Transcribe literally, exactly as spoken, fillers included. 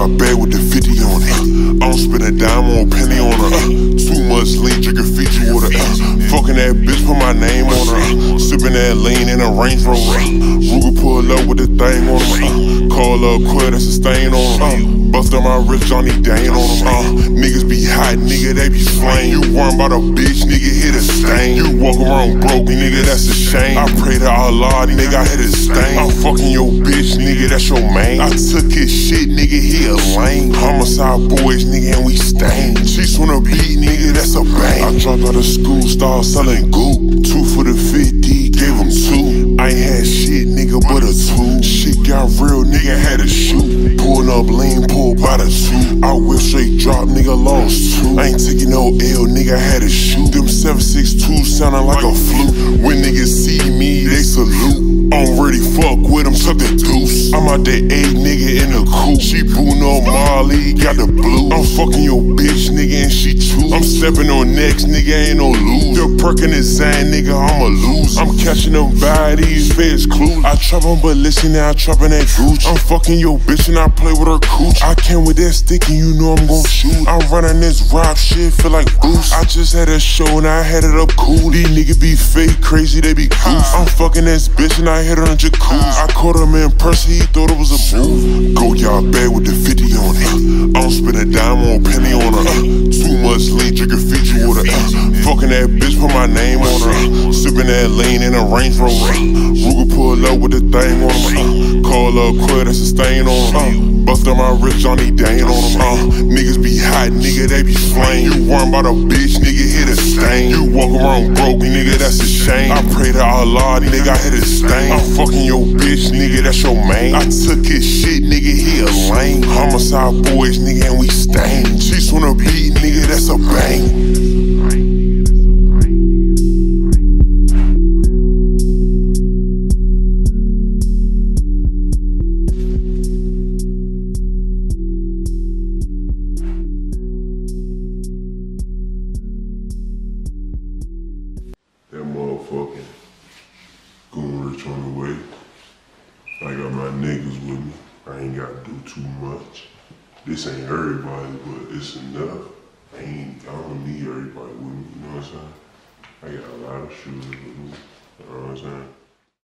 bag with the fifty on it. I don't spend a dime or a penny on her. Uh, too much lean, drinking Fiji water. Uh, fucking that bitch, put my name on her. Uh, sipping that lean in a Range Rover. Uh, Ruger pull up with the thing on him. Uh, call up quit, that's a stain on him. Uh, bust up my wrist, Johnny Dane on him. Uh, niggas be hot, nigga, they be flame. You worry about a bitch, nigga, hit a stain. You walk around broke, nigga, that's a shame. I pray to Allah, nigga, I hit a stain. I'm fucking your bitch, nigga, that's your main. I took his shit, nigga, he a lame. Homicide boys, nigga, and we stain. Cheats on a beat, nigga, that's a bang. I dropped out of school, started selling goop. Two for the fifty, gave him two. I ain't had shit, nigga, but a two. Shit got real, nigga, had a shoot. Pulling up lean, pulled by the two. I whip straight drop, nigga, lost two. I ain't taking no L, nigga, had to shoot. Them seven six two sounding like a flute. When niggas see me, they salute. I'm ready, fuck with them, suck the deuce. I'm out there eight, nigga, in the coupe. She bootin' on Molly, got the blue. I'm fucking your bitch, nigga, and she too. I'm stepping on necks, nigga, ain't no lose. They're perking his sign, nigga, I'm a lose. I'm catching them bodies, feds clues. I trap on, but listen, now I trappin' that Gucci. I'm fucking your bitch and I play with her cooch. I came with that stick and you know I'm gon' shoot. I'm running this rap shit, feel like Bruce. I just had a show and I had it up cool. These niggas be fake, crazy, they be goose. I'm fucking this bitch and I hit her in jacuzzi. I caught him in person, he thought it was a move. Go y'all bag with the fifty on it. I don't spend a dime or a penny on her. Uh, too much lean, drinking Fiji water. Uh, fucking that bitch, put my name on her. Uh, sipping that lean in a Range Rover. Uh, Ruger pull up with the thing on him. Uh, call up quit, that's a stain on him. Uh, bust up my wrist, Johnny Dane on him. Uh, niggas be hot, nigga, they be flame. You worry about a bitch, nigga, hit a stain. You walk around broke, nigga, that's a shame. I pray to Allah, nigga, I hit a stain. I'm fucking your bitch, nigga, that's your main. I took his shit, nigga, he a lame. Homicide boys, nigga, and we stain. Cheats on a beat, nigga, that's a bang. That motherfucking Goonew rich on the way. I got my niggas with me. I ain't gotta do too much. This ain't everybody, but it's enough. I ain't, I don't need everybody with me, you know what I'm saying? I got a lot of shooters with me, you know what I'm saying?